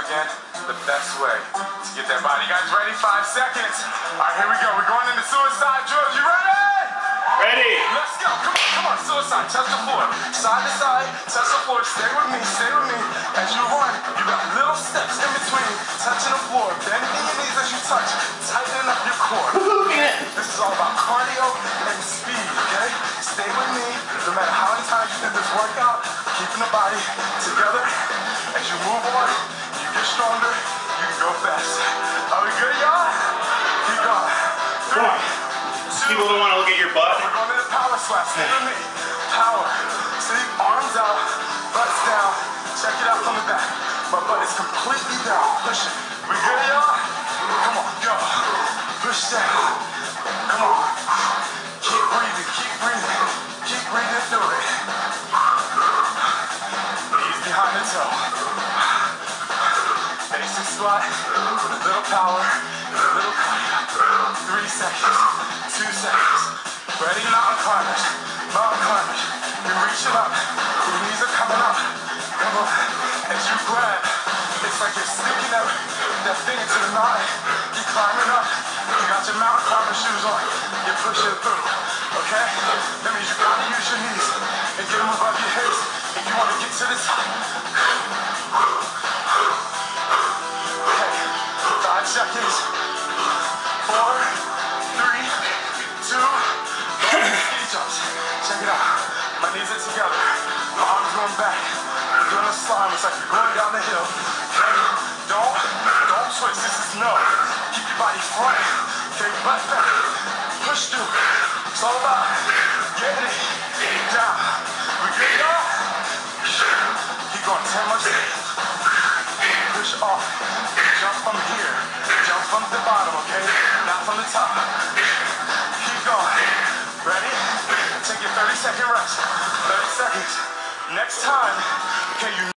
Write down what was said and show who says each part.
Speaker 1: again, the best way to get that body. You guys ready? 5 seconds. All right, here we go. We're going into suicide drills. You ready?
Speaker 2: Ready.
Speaker 1: Let's go. Come on, suicide. Touch the floor. Side to side, touch the floor. Stay with me, stay with me. As you run, you got little steps in between. Touching the floor. Bending your knees as you touch. Tightening up your core. This is all about cardio and speed, okay? Stay with me. No matter how many times you did this workout, keeping the body together. As you move on, you get stronger, you can go faster. Are we good, y'all? Keep going. 3, 2.
Speaker 2: People don't want to look at your butt.
Speaker 1: We're going into power squats. Stay with me. Power. See, arms out, butts down. Check it out from the back. My butt is completely down. Push it. We good, y'all? Come on, go. Push down. Come on. Keep breathing, keep breathing. Keep breathing through it. Knees behind the toe. Basic squat with a little power and a little cardio. 3 seconds, 2 seconds. Ready, mountain climbers. Mountain climbers. You're reaching up. Your knees are coming up. Come on. As you grab, it's like you're sticking that thing into the mountain. You're climbing up. You got your mountain climber shoes on. You're pushing through. Okay? That means you gotta use your knees and get them above your hips if you want to get to the top. Okay. 5 seconds. 4, 3, 2, ski jumps. Check it out. My knees are together. My arms going back. You're doing a slime. It's like you're going down the hill. Okay? Don't twist. This is no. Keep your body front. Okay? Butt back. Push through. It's all about getting it down. We good, y'all? Keep going. 10 more seconds. Push off. Jump from here. Jump from the bottom, okay? Not from the top. Keep going. Ready? Take your 30-second rest. 30 seconds. Next time, okay, you